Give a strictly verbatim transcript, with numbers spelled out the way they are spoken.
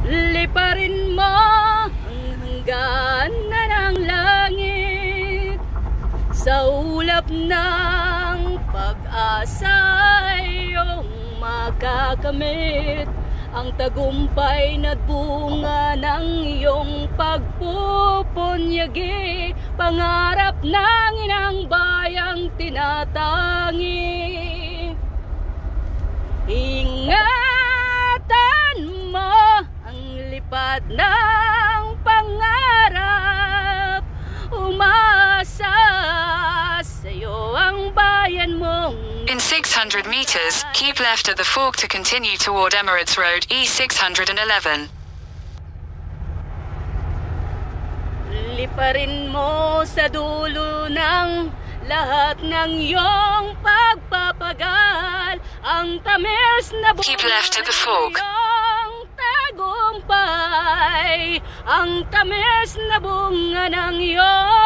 Liparin mo ang hangganan ng langit, sa ulap ng pag-asa iyong makakamit ang tagumpay na bunga ng iyong pagpupunyagi, pangarap ng inang bayang tinatangi. Ingatan mo ang lipat ng pangarap, umasa sa'yo ang bayan mong. In six hundred meters, keep left at the fork to continue toward Emirates Road E six eleven. Liparin mo sa dulo ng lahat ng iyong pagpapagal ang tamis na bunga Keep left at the fork. ng iyong tagumpay, ang tamis na bunga ng iyong